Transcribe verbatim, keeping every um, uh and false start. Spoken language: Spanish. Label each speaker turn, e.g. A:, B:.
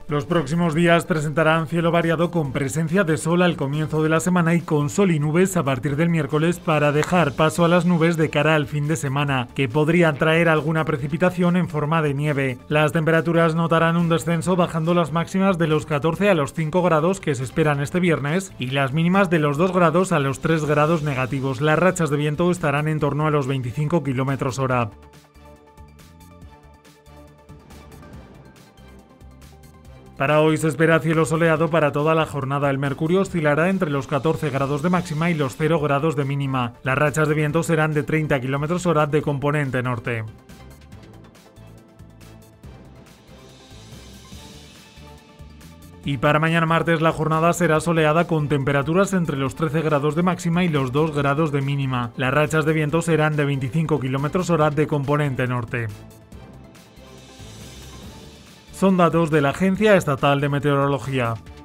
A: Los próximos días presentarán cielo variado con presencia de sol al comienzo de la semana y con sol y nubes a partir del miércoles para dejar paso a las nubes de cara al fin de semana, que podrían traer alguna precipitación en forma de nieve. Las temperaturas notarán un descenso bajando las máximas de los catorce a los cinco grados que se esperan este viernes y las mínimas de los dos grados a los tres grados negativos. Las rachas de viento estarán en torno a los veinticinco kilómetros hora. Para hoy se espera cielo soleado para toda la jornada. El mercurio oscilará entre los catorce grados de máxima y los cero grados de mínima. Las rachas de viento serán de treinta kilómetros hora de componente norte. Y para mañana martes la jornada será soleada con temperaturas entre los trece grados de máxima y los dos grados de mínima. Las rachas de viento serán de veinticinco kilómetros hora de componente norte. Son datos de la Agencia Estatal de Meteorología.